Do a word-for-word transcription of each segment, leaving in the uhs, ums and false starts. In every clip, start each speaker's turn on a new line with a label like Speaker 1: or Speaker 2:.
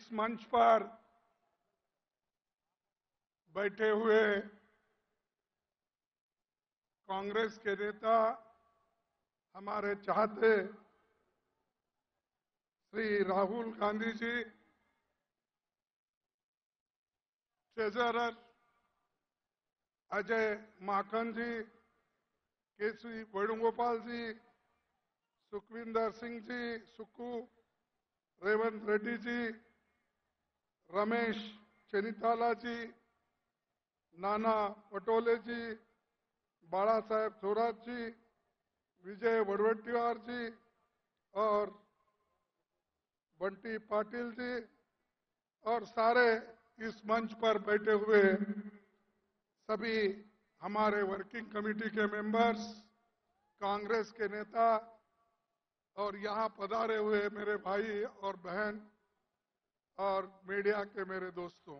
Speaker 1: इस मंच पर बैठे हुए कांग्रेस के नेता, हमारे चाहते श्री राहुल गांधी जी, ट्रेजरर अजय माकन जी, केसी वेणुगोपाल जी, सुखविंदर सिंह जी सुक्कू, रेवंत रेड्डी जी, रमेश चेन्निताला जी, नाना पटोले जी, बाला साहेब थोरात जी, विजय वड़वट्टीवार जी और बंटी पाटिल जी और सारे इस मंच पर बैठे हुए सभी हमारे वर्किंग कमेटी के मेंबर्स, कांग्रेस के नेता और यहाँ पधारे हुए मेरे भाई और बहन और मीडिया के मेरे दोस्तों,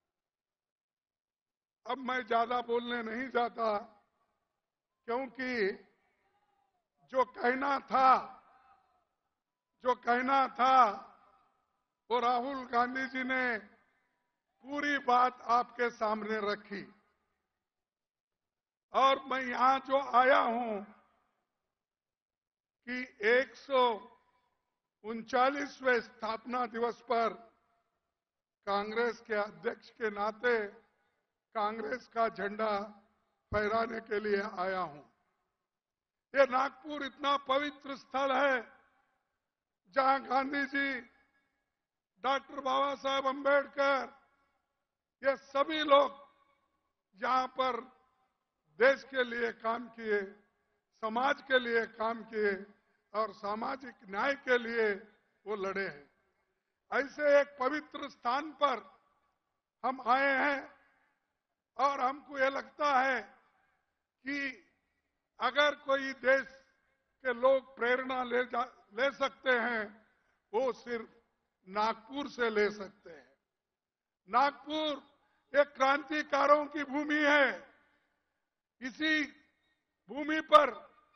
Speaker 1: अब मैं ज्यादा बोलने नहीं जाता क्योंकि जो कहना था जो कहना था वो राहुल गांधी जी ने पूरी बात आपके सामने रखी और मैं यहां जो आया हूं कि एक सौ उनचालीसवें स्थापना दिवस पर कांग्रेस के अध्यक्ष के नाते कांग्रेस का झंडा फहराने के लिए आया हूं। ये नागपुर इतना पवित्र स्थल है जहां गांधी जी, डॉक्टर बाबा साहेब अंबेडकर, ये सभी लोग यहां पर देश के लिए काम किए, समाज के लिए काम किए और सामाजिक न्याय के लिए वो लड़े हैं। ऐसे एक पवित्र स्थान पर हम आए हैं और हमको ये लगता है कि अगर कोई देश के लोग प्रेरणा ले जा ले सकते हैं वो सिर्फ नागपुर से ले सकते हैं। नागपुर एक क्रांतिकारों की भूमि है। इसी भूमि पर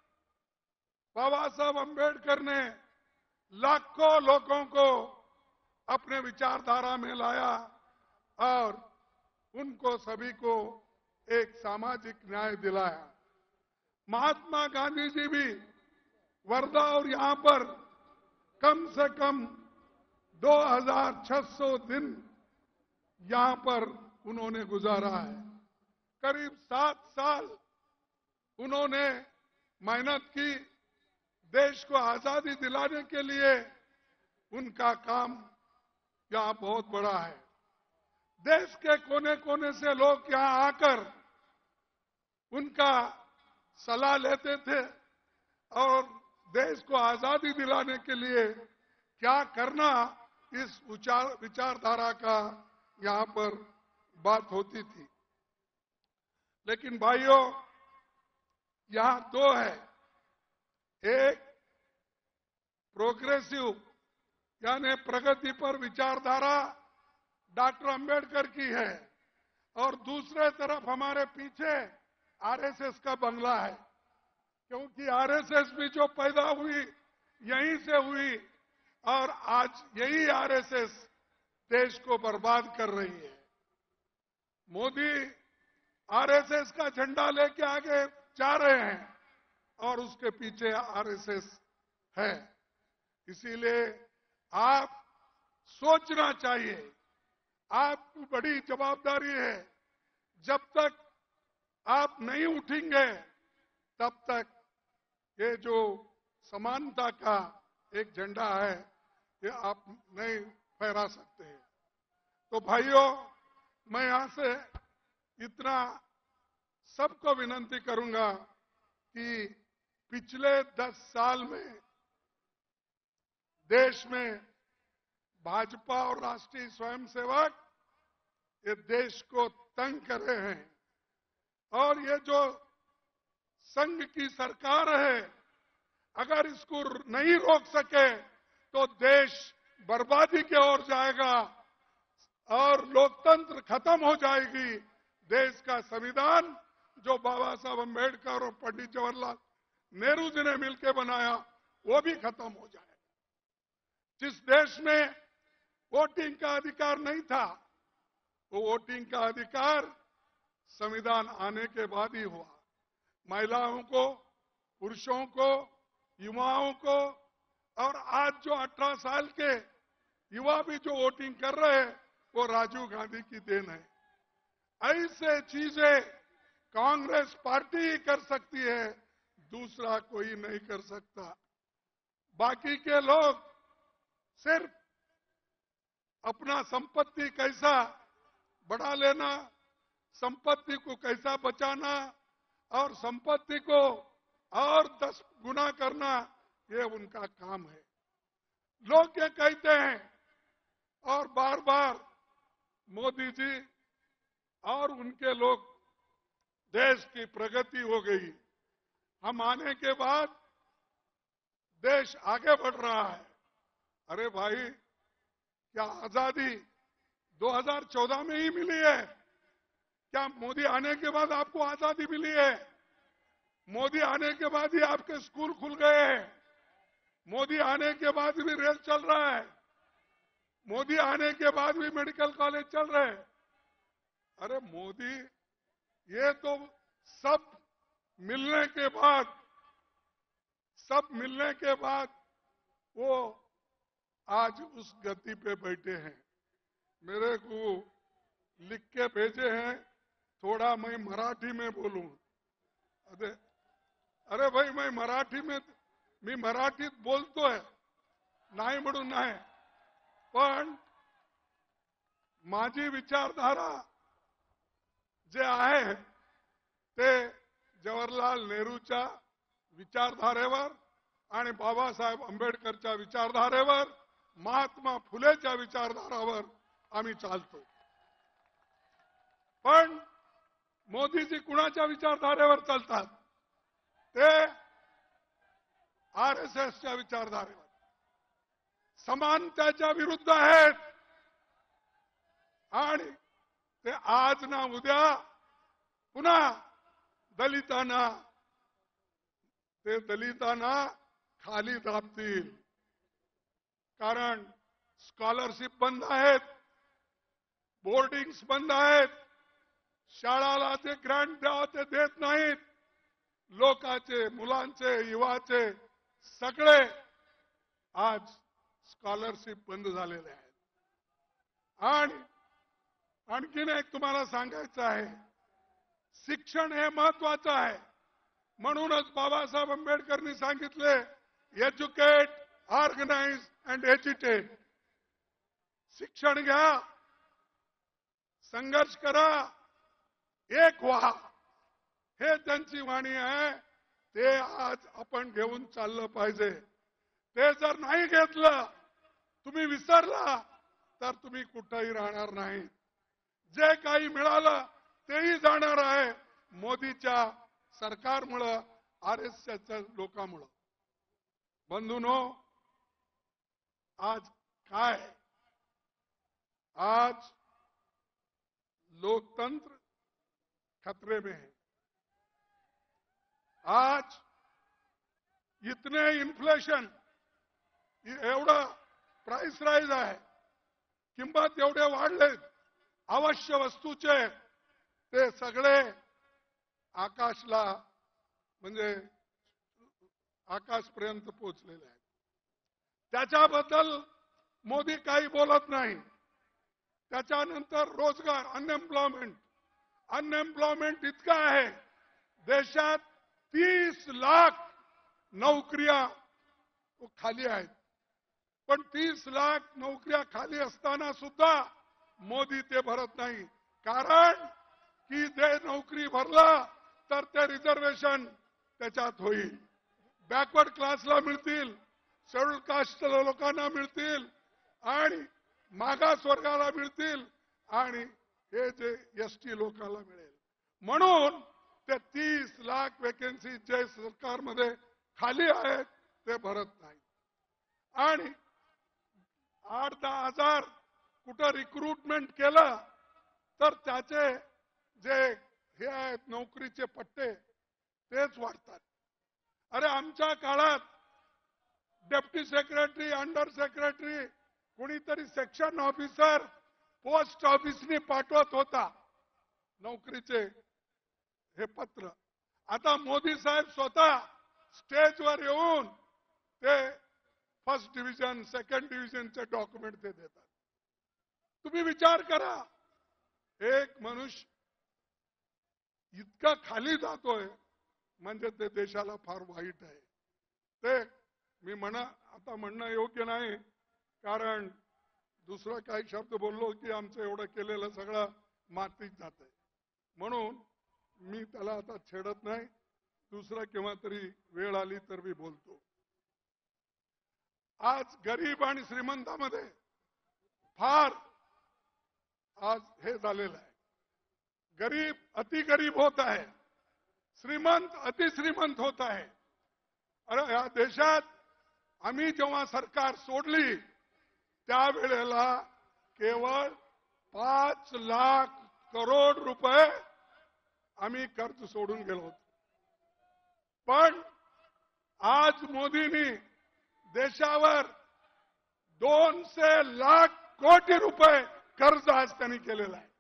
Speaker 1: बाबा साहब अंबेडकर ने लाखों लोगों को अपने विचारधारा में लाया और उनको सभी को एक सामाजिक न्याय दिलाया। महात्मा गांधी जी भी वर्धा और यहां पर कम से कम दो हज़ार छह सौ दिन यहां पर उन्होंने गुजारा है। करीब सात साल उन्होंने मेहनत की। देश को आजादी दिलाने के लिए उनका काम यहां बहुत बड़ा है। देश के कोने कोने से लोग यहां आकर उनका सलाह लेते थे और देश को आजादी दिलाने के लिए क्या करना, इस विचारधारा का यहां पर बात होती थी। लेकिन भाइयों, यहां दो है, एक प्रोग्रेसिव यानी प्रगति पर विचारधारा डॉक्टर अंबेडकर की है और दूसरे तरफ हमारे पीछे आरएसएस का बंगला है, क्योंकि आरएसएस भी जो पैदा हुई यहीं से हुई और आज यही आरएसएस देश को बर्बाद कर रही है। मोदी आरएसएस का झंडा लेके आगे जा रहे हैं और उसके पीछे आरएसएस है। इसीलिए आप सोचना चाहिए, आपकी बड़ी जवाबदारी है। जब तक आप नहीं उठेंगे तब तक ये जो समानता का एक झंडा है ये आप नहीं फहरा सकते हैं। तो भाइयों, मैं यहां से इतना सबको विनती करूंगा कि पिछले दस साल में देश में भाजपा और राष्ट्रीय स्वयंसेवक ये देश को तंग कर रहे हैं और ये जो संघ की सरकार है, अगर इसको नहीं रोक सके तो देश बर्बादी की ओर जाएगा और लोकतंत्र खत्म हो जाएगी। देश का संविधान जो बाबा साहब अंबेडकर और पंडित जवाहरलाल नेहरू जी ने मिलकर बनाया वो भी खत्म हो जाएगा। जिस देश में वोटिंग का अधिकार नहीं था। वो वोटिंग का अधिकार संविधान आने के बाद ही हुआ। महिलाओं को, पुरुषों को, युवाओं को, और आज जो अठारह साल के युवा भी जो वोटिंग कर रहे हैं वो राजीव गांधी की देन है। ऐसे चीजें कांग्रेस पार्टी ही कर सकती है, दूसरा कोई नहीं कर सकता। बाकी के लोग सिर्फ अपना संपत्ति कैसा बढ़ा लेना, संपत्ति को कैसा बचाना और संपत्ति को और दस गुना करना, ये उनका काम है। लोग ये कहते हैं और बार बार मोदी जी और उनके लोग देश की प्रगति हो गई, हम आने के बाद देश आगे बढ़ रहा है। अरे भाई, क्या आजादी दो हज़ार चौदह में ही मिली है? क्या मोदी आने के बाद आपको आजादी मिली है? मोदी आने के बाद ही आपके स्कूल खुल गए हैं? मोदी आने के बाद भी रेल चल रहा है? मोदी आने के बाद भी मेडिकल कॉलेज चल रहे हैं? अरे मोदी, ये तो सब मिलने के बाद सब मिलने के बाद वो आज उस गति पे बैठे हैं। मेरे को लिख के भेजे हैं, थोड़ा मैं मराठी में बोलूं। अरे अरे भाई, मैं मराठी में मी मराठीत बोलतोय, नाही म्हणून नाही, पण माझी विचारधारा जे आहे ते जवाहरलाल नेहरूच्या विचारधारेवर आणि बाबासाहेब आंबेडकरच्या विचारधारेवर, महात्मा फुलेच्या विचारधारावर आम्ही चालतो। पण मोदीजी कुणाच्या विचारधारेवर चालतात? ते आरएसएसच्या विचारधारेवर, समानतेच्या विरुद्ध आहेत। आणि ते आज ना उद्या पुन्हा दलितांना ते दलितांना खाली दाबतील। कारण स्कॉलरशिप बंद आहेत, बोर्डिंग्स बंद आहेत, शाळाला जे ग्रँट द्यावं ते देत नाहीत। लोकांचे, मुलांचे, युवाचे सगळे आज स्कॉलरशिप बंद झालेले आहेत। आणि आणखीन एक तुम्हाला सांगायचं आहे, शिक्षण हे महत्वाचं आहे। म्हणूनच बाबासाहेब आंबेडकरांनी सांगितले, एज्युकेट, ऑर्गनाइज अँड एज्युटेट। शिक्षण घ्या, संघर्ष करा, एक व्हा, हे त्यांची वाणी आहे। ते आज आपण घेऊन चाललं पाहिजे। ते जर नाही घेतलं, तुम्ही विसरला, तर तुम्ही कुठेही राहणार नाही। जे काही मिळालं तेही जाणार आहे मोदीच्या सरकारमुळे, आरएसएसच्या लोकांमुळे। बंधूंनो, आज काय, आज लोकतंत्र खतरे में है। आज इतने इन्फ्लेशन, एवढा प्राइस राइज आहे, किंमत एवढे वाढले, आवश्यक वस्तूचे ते सगळे आकाशला, म्हणजे आकाशपर्यंत पोहोचलेले आहेत। त्याच्याबद्दल मोदी काही बोलत नाही। त्याच्यानंतर रोजगार, अनएम्प्लॉयमेंट अनएम्प्लॉयमेंट इतका आहे, देशात तीस लाख नोकऱ्या खाली आहेत। पण तीस लाख नोकऱ्या खाली असताना सुद्धा मोदी ते भरत नाही। कारण की जे नोकरी भरला तर ते रिझर्वेशन त्याच्यात होईल, बॅकवर्ड क्लासला मिळतील, शेड्यूल कास्ट लोकांना मिळतील, आणि मागास वर्गाला मिळतील, आणि हे जे एसटी लोकांना मिळेल। म्हणून ते तीस लाख वॅकन्सी जे सरकारमध्ये खाली आहेत ते भरत नाही। आणि आठ दहा हजार कुठं रिक्रुटमेंट केलं तर त्याचे जे हे आहेत नोकरीचे पट्टे तेच वाढतात। अरे आमच्या काळात डेप्टी सेक्रेटरी, अंडर सेक्रेटरी कोणीतरी सेक्शन ऑफिसर पोस्ट ऑफिसने पाठवत होता नोकरीचे हे पत्र. आता मोदी साहेब स्वतः स्टेजवर येऊन ते फर्स्ट डिव्हिजन सेकंड डिव्हिजनचे डॉक्युमेंट ते देतात. तुम्ही विचार करा, एक मनुष्य इतका खाली जातोय म्हणजे ते देशाला फार वाईट आहे. ते मी म्हणा आता म्हणणं योग्य नाही, कारण दुसरं काही शब्द बोललो की आमचं एवढं केलेलं सगळं मातीत जात आहे. म्हणून मी त्याला आता छेडत नाही. दुसरं केव्हा तरी वेळ आली तर मी बोलतो. आज गरीब आणि श्रीमंतामध्ये फार आज हे झालेलं आहे. गरीब अति गरीब होत आहे, श्रीमंत अति श्रीमंत होत आहे. अरे या देशात आम्ही जेव्हा सरकार सोडली त्यावेळेला केवळ पाच लाख करोड रुपये आम्ही कर्ज सोडून गेलो होतो. पण आज मोदींनी देशावर दोनशे लाख कोटी रुपये कर्ज आज त्यांनी केलेलं आहे.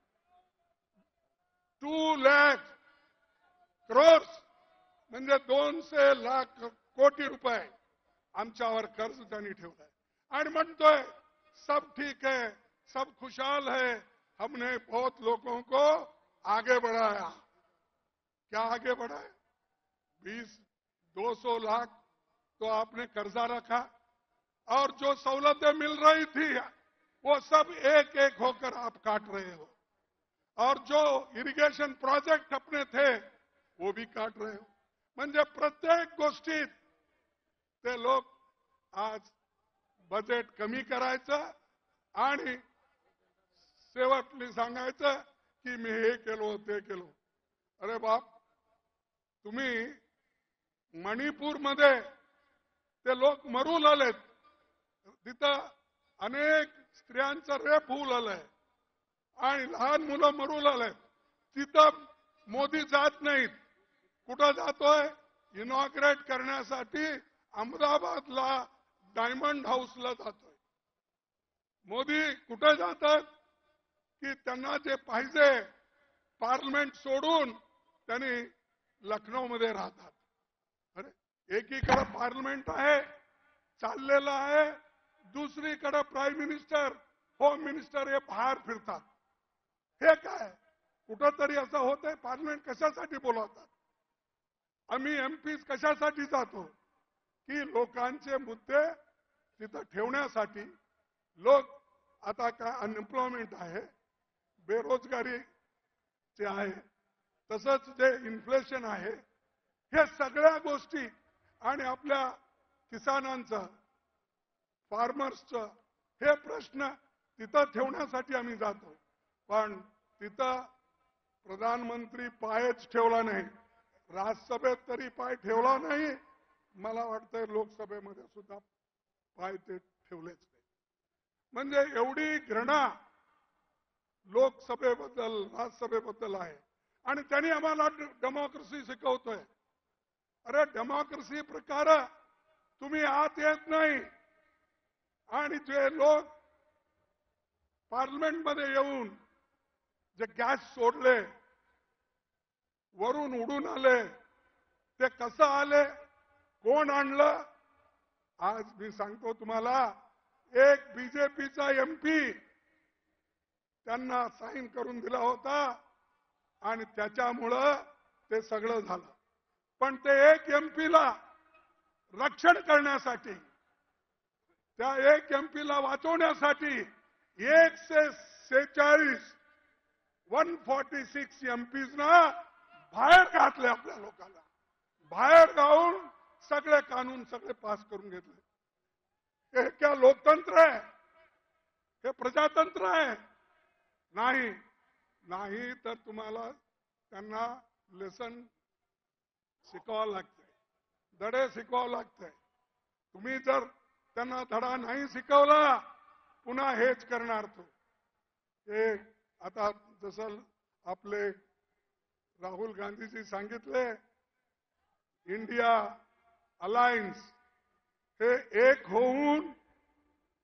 Speaker 1: टू लॅख क्रोर्स म्हणजे दोनशे लाख कोटी रुपये आमच्यावर कर्ज त्यांनी ठेवलंय आणि म्हणतोय सब ठीक है, सब खुशहाल है, हमने बहुत लोगों को आगे बढ़ाया. क्या आगे बढ़ाया? बीस दो सौ लाख तो आपने कर्जा रखा और जो सहुलतें मिल रही थी वो सब एक एक होकर आप काट रहे हो, और जो इरिगेशन प्रोजेक्ट अपने थे वो भी काट रहे हो. म्हणजे प्रत्येक गोष्टीत ते लोक आज बजेट कमी करायचं आणि शेवटली सांगायचं की मी हे केलो ते केलो. अरे बाप, तुम्ही मणिपूरमध्ये ते लोक मरू लागलेत, तिथं अनेक स्त्रियांचं रेप होऊ लागलंय आणि लहान मुलं मरू लागलेत. तिथं मोदी जात नाहीत. कुठं जातोय? इनॉग्रेट करण्यासाठी अहमदाबादला डायमंड हाऊसला जातोय. मोदी कुठे जातात की त्यांना जे पाहिजे पार्लमेंट सोडून त्यांनी लखनौमध्ये राहतात. अरे एकीकडे पार्लमेंट आहे चाललेलं आहे, दुसरीकडे प्राईम मिनिस्टर होम मिनिस्टर हे बाहेर फिरतात. हे काय कुठंतरी असं होत आहे? पार्लमेंट कशासाठी बोलवतात? आम्ही एमपीज कशासाठी जातो? की लोकांचे मुद्दे तिथं ठेवण्यासाठी. लोक आता काय अनएम्प्लॉयमेंट आहे, बेरोजगारीचे आहे, तसंच जे इन्फ्लेशन आहे, हे सगळ्या गोष्टी आणि आपल्या किसानांचं फार्मर्सचं हे प्रश्न तिथं ठेवण्यासाठी आम्ही जातो. पण तिथं प्रधानमंत्री पायच ठेवला नाही, राज्यसभेत तरी पाय ठेवला नाही, मला वाटतंय लोकसभेमध्ये सुद्धा पाय ते ठेवलेच नाही. म्हणजे एवढी घृणा लोकसभेबद्दल राज्यसभेबद्दल आहे. आणि त्यांनी आम्हाला डेमोक्रेसी शिकवतोय. अरे डेमोक्रेसी प्रकार तुम्ही आत येत नाही आणि जे लोक पार्लमेंटमध्ये येऊन जे गॅस सोडले, वरून उडून आले, ते कसं आले, कोण आणलं? आज मी सांगतो तुम्हाला, एक बीजेपीचा एमपी त्यांना साईन करून दिला होता आणि त्याच्यामुळं ते सगळं झालं. पण ते एक एमपीला रक्षण करण्यासाठी, त्या एक एमपीला वाचवण्यासाठी एकशे सेहेचाळीस वन फोर्टी सिक्स एमपीज ना बाहेर घातले. आपल्या लोकांना बाहेर गाऊन सगळे कानून सगळे पास करून घेतले. हे क्या लोकतंत्र आहे? हे प्रजातंत्र आहे? नाही. नाही तर तुम्हाला त्यांना लेसन शिकवावं लागतंय, धडे शिकवावं लागतंय. तुम्ही जर त्यांना धडा नाही शिकवला पुन्हा हेच करणार. तो हे आता जसं आपले राहुल गांधीजी सांगितले, इंडिया अलायन्स हे एक होऊन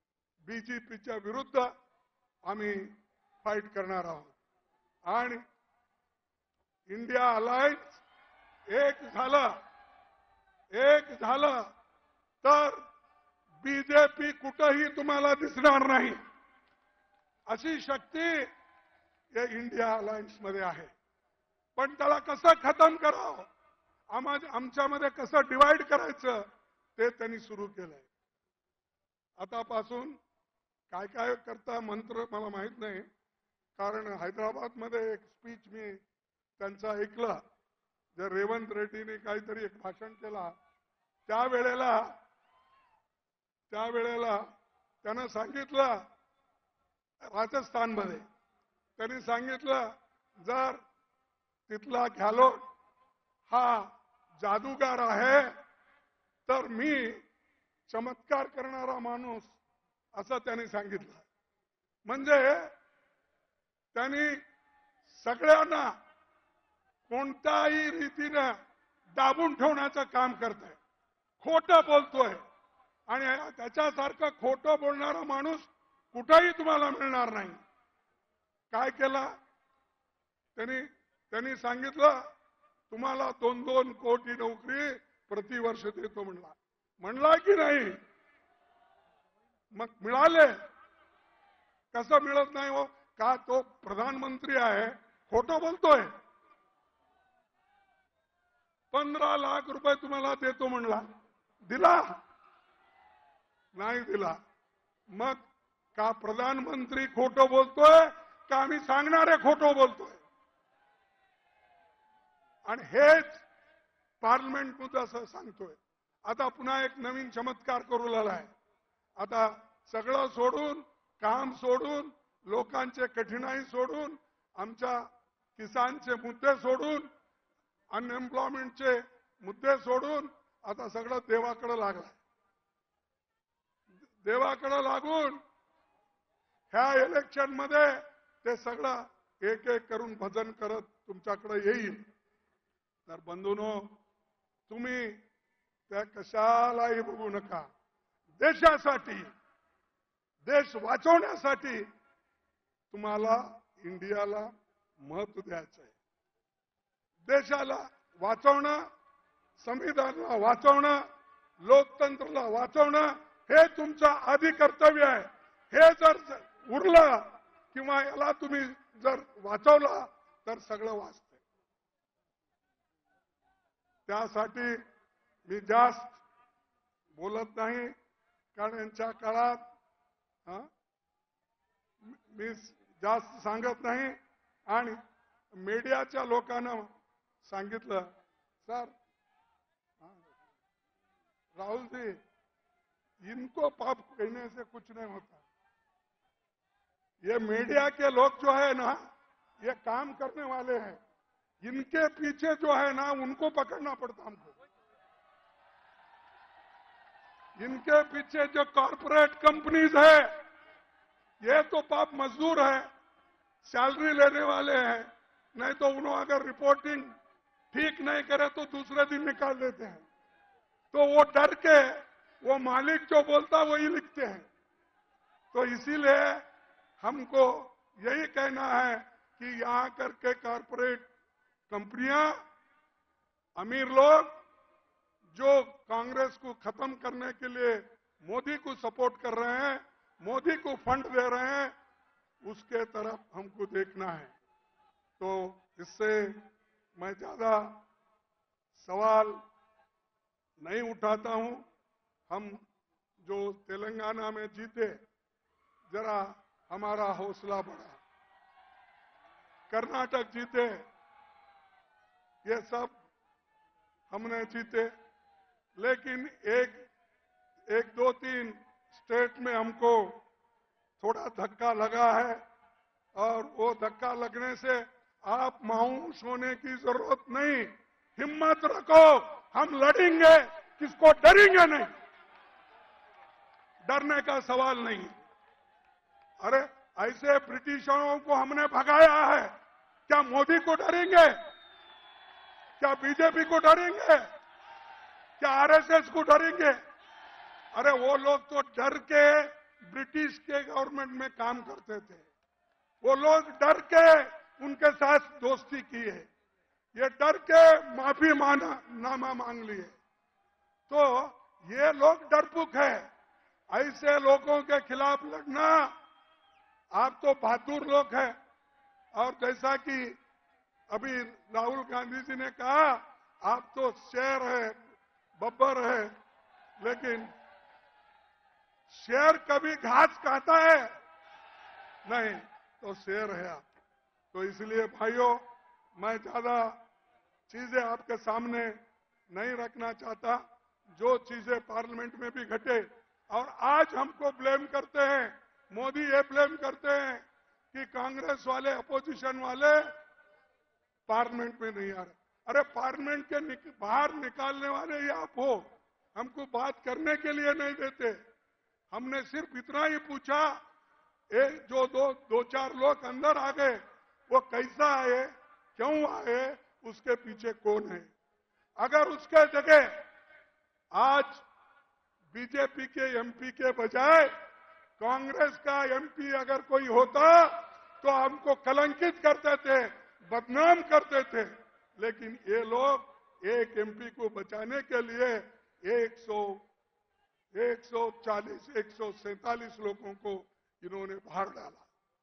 Speaker 1: बीजेपीच्या विरुद्ध आम्ही फाईट करणार आहोत आणि इंडिया अलायन्स एक झालं एक झालं तर बीजेपी कुठंही तुम्हाला दिसणार नाही अशी शक्ती या इंडिया अलायन्स मध्ये आहे. पण त्याला कसं खतम करावं, आमच्यामध्ये कसं डिवाइड करायचं ते त्यांनी सुरू केलंय. आतापासून काय काय करता मंत्र मला माहित नाही, कारण हैदराबाद मध्ये एक स्पीच मी त्यांचा ऐकला. जर रेवंत रेड्डीने काहीतरी एक भाषण केला त्यावेळेला त्यावेळेला त्यानं सांगितलं, राजस्थानमध्ये त्यांनी सांगितलं जर तिथला गहलोत हा जादूगार आहे तर मी चमत्कार करणारा माणूस असं त्यांनी सांगितलं. म्हणजे त्यांनी सगळ्यांना कोणत्याही रीतीने दाबून ठेवण्याचं काम करतोय, खोटं बोलतोय आणि त्याच्यासारखं खोटं बोलणारा माणूस कुठेही तुम्हाला मिळणार नाही. काय केलं त्यांनी त्यांनी सांगितलं तुम्हाला दोन दोन कोटी नोकरी प्रतिवर्ष देतो म्हणला. म्हणला की नाही? मग मिळाले. कसं मिळत नाही हो? का तो प्रधानमंत्री आहे, खोटं बोलतोय. पंधरा लाख रुपये तुम्हाला देतो म्हणला, दिला नाही दिला. मग का प्रधानमंत्री खोटं बोलतोय का आम्ही सांगणारे खोटं बोलतोय? आणि हेच पार्लमेंटमध्ये असं सांगतोय. आता पुन्हा एक नवीन चमत्कार करू लागलाय. आता सगळं सोडून, काम सोडून, लोकांचे कठीणाई सोडून, आमच्या किसानचे मुद्दे सोडून, अनएम्प्लॉयमेंटचे मुद्दे सोडून आता सगळं देवाकडे लागलाय. देवाकडे लागून ह्या इलेक्शन मध्ये ते सगळं एक एक करून भजन करत तुमच्याकडे येईल. तर बंधूंनो, तुम्ही त्या कशालाही बघू नका. देशासाठी, देश वाचवण्यासाठी तुम्हाला इंडियाला महत्व द्यायचं आहे. देशाला वाचवणं, संविधानाला वाचवणं, लोकतंत्राला वाचवणं हे तुमचं आधी कर्तव्य आहे. हे जर उरलं किंवा याला तुम्ही जर वाचवला तर सगळं वाचतंय. त्यासाठी मी जास्त बोलत नाही, कारण यांच्या काळात मी जास्त सांगत नाही. आणि मीडियाच्या लोकांना सांगितलं, सर राहुल जी इनको पाप कहने से कुछ नहीं होता. ये मीडिया के लोग जो है ना, ये काम करने वाले हैं. इनके पीछे जो है ना उनको पकड़ना पड़ता हमको. इनके पीछे जो कॉरपोरेट कंपनीज है ये तो पाप मजदूर है, सैलरी लेने वाले हैं. नहीं तो उन्होंने अगर रिपोर्टिंग ठीक नहीं करे तो दूसरे दिन निकाल देते हैं. तो वो डर के वो मालिक जो बोलता वही लिखते हैं. तो इसीलिए हमको यही कहना है कि यहां करके कॉरपोरेट कंपनियां, अमीर लोग जो कांग्रेस को खत्म करने के लिए मोदी को सपोर्ट कर रहे हैं, मोदी को फंड दे रहे हैं, उसके तरफ हमको देखना है. तो इससे मैं ज्यादा सवाल नहीं उठाता हूं. हम जो तेलंगाना में जीते, जरा हमारा हौसला बढ़ा. कर्नाटक जीते, ये सब हमने जीते. लेकिन एक एक दो तीन स्टेट में हमको थोड़ा धक्का लगा है, और वो धक्का लगने से आप मायूस होने की जरूरत नहीं. हिम्मत रखो, हम लड़ेंगे, किसको डरेंगे नहीं. डरने का सवाल नहीं. अरे ऐसे ब्रिटिशरों को हमने भगाया है, क्या मोदी को डरेंगे? क्या बीजेपी को डरेंगे? क्या आरएसएस को डरेंगे? अरे वो लोग तो डर के ब्रिटिश के गवर्नमेंट में काम करते थे। वो लोग डर के उनके साथ दोस्ती की है, ये डर के माफी माना नामा मांग लिए। तो ये लोग डरपुक है। ऐसे लोगों के खिलाफ लड़ना, आप तो बहादुर लोग हैं। और जैसा कि अभी राहुल गांधी जी ने कहा, आप तो शेर है, बब्बर है, लेकिन शेर कभी घास खाता है नहीं, तो शेर है आप। तो इसलिए भाइयों, मैं ज्यादा चीजें आपके सामने नहीं रखना चाहता। जो चीजें पार्लियामेंट में भी घटे, और आज हमको ब्लेम करते हैं, मोदी ये ब्लेम करते हैं कि कांग्रेस वाले, अपोजिशन वाले पार्लियामेंट में नहीं आ रहे। अरे पार्लियामेंट के निक, बाहर निकालने वाले ये आप हो, हमको बात करने के लिए नहीं देते। हमने सिर्फ इतना ही पूछा, एक जो दो दो चार लोग अंदर आ गए, वो कैसा आए, क्यों आए, उसके पीछे कौन है। अगर उसके जगह आज बीजेपी के एमपी के बजाय कांग्रेस का एमपी अगर कोई होता तो हमको कलंकित करते थे, बदनाम करते थे। लेकिन ये लोग एक एमपी को बचाने के लिए एक सौ एक सौ चालीस एक सौ सैंतालीस लोगों को इन्होंने बाहर डाला।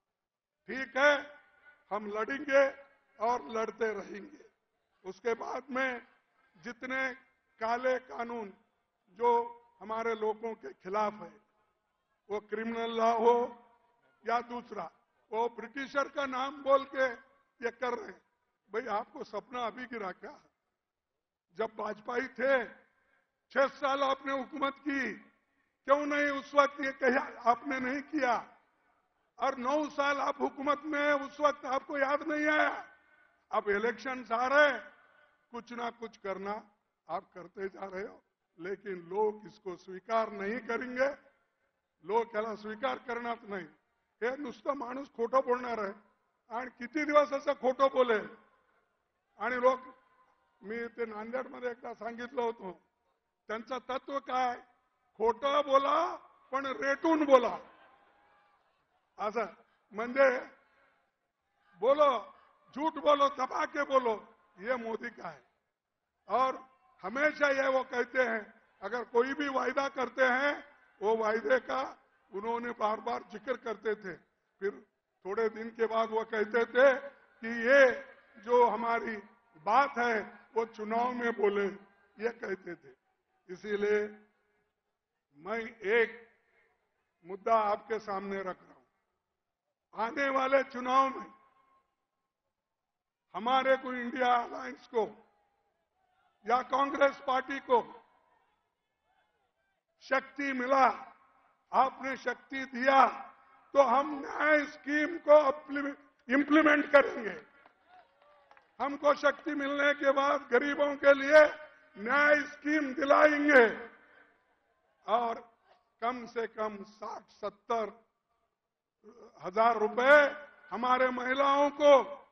Speaker 1: ठीक है, हम लड़ेंगे और लड़ते रहेंगे। उसके बाद में जितने काले कानून जो हमारे लोगों के खिलाफ है, वो क्रिमिनल लॉ हो या दूसरा, वो ब्रिटिशर का नाम बोल के ये कर रहे हैं। भाई आपको सपना अभी गिरा क्या? जब वाजपेयी थे, छह साल आपने हुकूमत की, क्यों नहीं उस वक्त ये कहा आपने नहीं किया? और नौ साल आप हुकूमत में, उस वक्त आपको याद नहीं आया? अब इलेक्शन आ रहे, कुछ ना कुछ करना आप करते जा रहे हो, लेकिन लोग इसको स्वीकार नहीं करेंगे। लोग त्याला स्वीकार करणार नाही। हे नुसतं माणूस खोटं बोलणार आहे, आणि किती दिवस असं खोटं बोलेल? आणि लोक, मी ते नांदेडमध्ये एकदा सांगितलं होतं, त्यांचं तत्व काय? खोटं बोला पण रेटून बोला। असं म्हणजे बोलो, झूठ बोलो, दबा के बोलो, ये मोदी का है। और हमेशा ये वो कहते हैं, अगर कोई भी वायदा करते हैं, वो वायदे का उन्होंने बार बार जिक्र करते थे। फिर थोड़े दिन के बाद वो कहते थे कि ये जो हमारी बात है वो चुनाव में बोले, ये कहते थे। इसीलिए मैं एक मुद्दा आपके सामने रख रहा हूं। आने वाले चुनाव में हमारे को इंडिया अलायंस को या कांग्रेस पार्टी को शक्ति मिला, आपने शक्ति दिया, तो हम न्याय स्कीम को इंप्लीमेंट करेंगे। हमको शक्ति मिलने के बाद गरीबों के लिए न्याय स्कीम दिलाएंगे, और कम से कम साठ सत्तर हजार रुपए हमारे महिलाओं को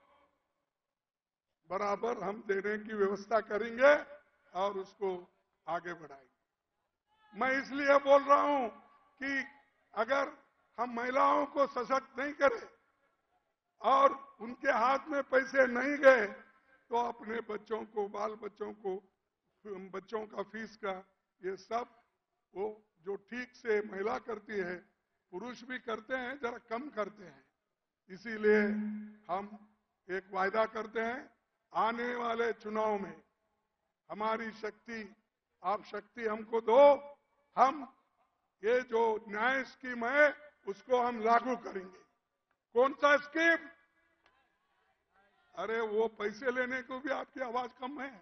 Speaker 1: बराबर हम देने की व्यवस्था करेंगे और उसको आगे बढ़ाएंगे। मैं इसलिए बोल रहा हूं कि अगर हम महिलाओं को सशक्त नहीं करें और उनके हाथ में पैसे नहीं गए, तो अपने बच्चों को, बाल बच्चों को, बच्चों का फीस का, ये सब वो जो ठीक से महिला करती है, पुरुष भी करते हैं, जरा कम करते हैं। इसीलिए हम एक वायदा करते हैं, आने वाले चुनाव में हमारी शक्ति, आप शक्ति हमको दो, हम ये जो न्याय स्कीम है उसको हम लागू करेंगे। कौन सा स्कीम? अरे वो पैसे लेने को भी आपकी आवाज कम है।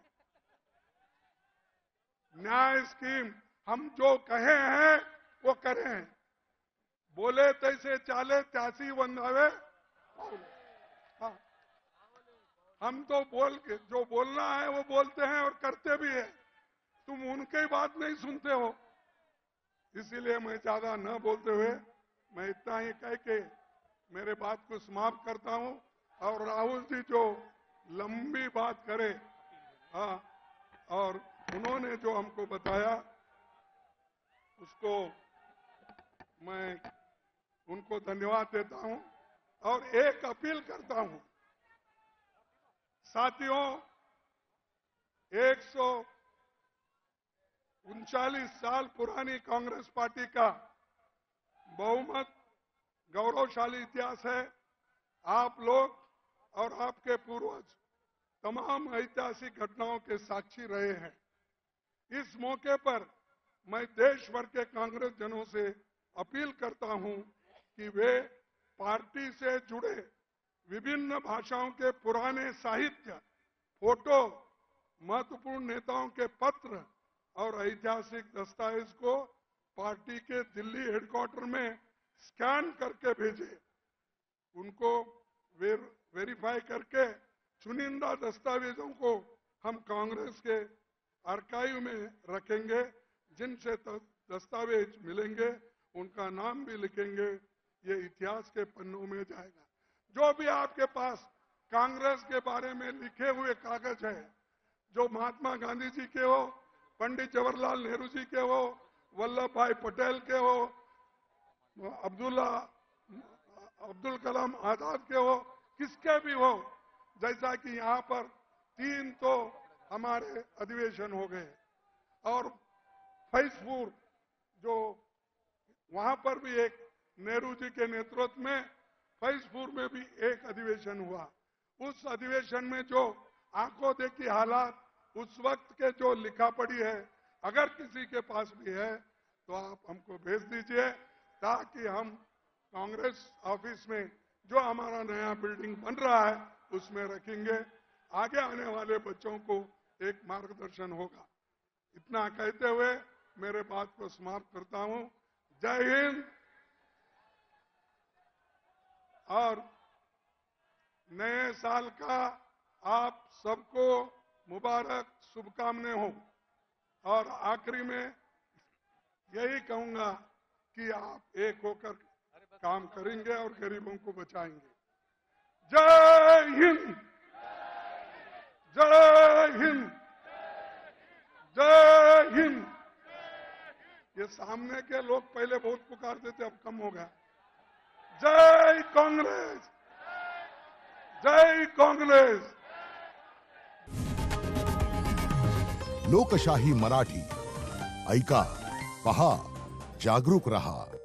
Speaker 1: न्याय स्कीम हम जो कहे हैं वो करें। बोले तैसे चाले त्यासी बंधावे। हाँ, हम तो बोल के जो बोलना है वो बोलते हैं और करते भी है। तुम उनकी बात नहीं सुनते हो। इसीलिए मैं ज्यादा न बोलते हुए मैं इतना ही कह के मेरे बात को समाप्त करता हूं। और राहुल जी जो लंबी बात करे, हाँ, और उन्होंने जो हमको बताया उसको मैं उनको धन्यवाद देता हूं और एक अपील करता हूं। साथियों, एक सौ उनचालीस साल पुरानी कांग्रेस पार्टी का बहुमत गौरवशाली इतिहास है। आप लोग और आपके पूर्वज तमाम ऐतिहासिक घटनाओं के साक्षी रहे हैं। इस मौके पर मैं देश भर के कांग्रेस जनों से अपील करता हूं कि वे पार्टी से जुड़े विभिन्न भाषाओं के पुराने साहित्य, फोटो, महत्वपूर्ण नेताओं के पत्र और ऐतिहासिक दस्तावेज को पार्टी के दिल्ली हेडक्वार्टर में स्कैन करके भेजें। उनको वेर, वेरीफाई करके चुनिंदा दस्तावेजों को हम कांग्रेस के आर्काइव में रखेंगे। जिनसे दस्तावेज मिलेंगे उनका नाम भी लिखेंगे, ये इतिहास के पन्नों में जाएगा। जो भी आपके पास कांग्रेस के बारे में लिखे हुए कागज है, जो महात्मा गांधी जी के हो, पंडित जवाहरलाल नेहरू जी के हो, वल्लभ भाई पटेल के हो, अब्दुल्ला अब्दुल कलाम आजाद के हो, किसके भी हो, जैसा कि यहाँ पर तीन तो हमारे अधिवेशन हो गए और फैजपुर जो वहां पर भी एक नेहरू जी के नेतृत्व में फैजपुर में भी एक अधिवेशन हुआ। उस अधिवेशन में जो आंखों देखी हालात उस वक्त के जो लिखा पड़ी है, अगर किसी के पास भी है तो आप हमको भेज दीजिए, ताकि हम कांग्रेस ऑफिस में जो हमारा नया बिल्डिंग बन रहा है उसमें रखेंगे। आगे आने वाले बच्चों को एक मार्गदर्शन होगा। इतना कहते हुए मेरे बात को समाप्त करता हूं। जय हिंद। और नए साल का आप सबको मुबारक शुभकामनाएं हो। और आखिरी में यही कहूंगा कि आप एक होकर काम करेंगे और गरीबों को बचाएंगे। जय हिंद, जय हिंद, जय हिंद। ये सामने के लोग पहले बहुत पुकारते थे, अब कम हो गया। जय कांग्रेस, जय कांग्रेस।
Speaker 2: लोकशाही मराठी ऐका, पहा, जागरूक रहा।